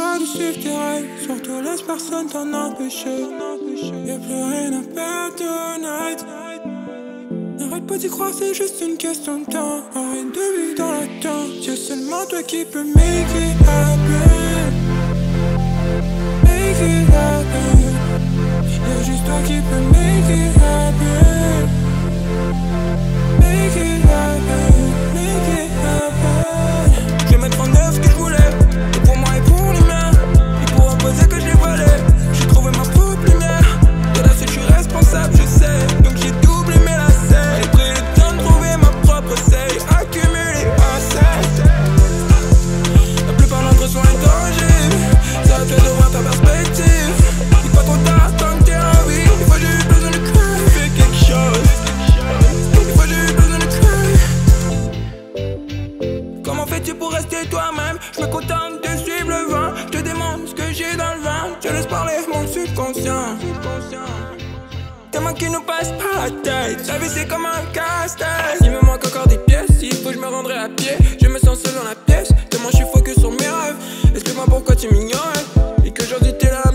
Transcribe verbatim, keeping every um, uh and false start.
pas de suivre tes règles, surtout laisse personne t'en empêcher. Y'a plus rien à perdre tonight. N'arrête pas d'y croire, c'est juste une question de temps. Arrête de vivre dans l'attente, c'est seulement toi qui peux make it happen. Make it happen. Y'a juste toi qui peux make it happen. Make it happen, make it happen. Je vais mettre en œuvre ce que je voulais, et pour moi et pour les miens. Ils pourront poser que je les volais. J'ai trouvé ma propre lumière. De là, je suis responsable, je sais. Donc j'ai doublé mes lacets. J'ai pris le temps de trouver ma propre seille. Accumuler assez. La plupart d'entre eux sont intangibles. Ça te fait de voir ta perspective. Il pas trop tard, tant que t'es en vie. Des fois j'ai eu besoin de cœur, fais quelque chose. Des fois j'ai eu besoin de cœur. Comment fais-tu pour rester toi-même? Je me contente de suivre le vent. Je te demande ce que j'ai dans le ventre. Je laisse parler mon subconscient. Tellement qu'il nous passe par la tête. La vie c'est comme un casse-tête. Il me manque encore des pièces. S'il faut je me rendrai à pied. Je me sens seul dans la pièce. Tellement je suis focus sur mes rêves. Explique-moi pourquoi tu m'ignorais. Et qu'aujourd'hui t'es là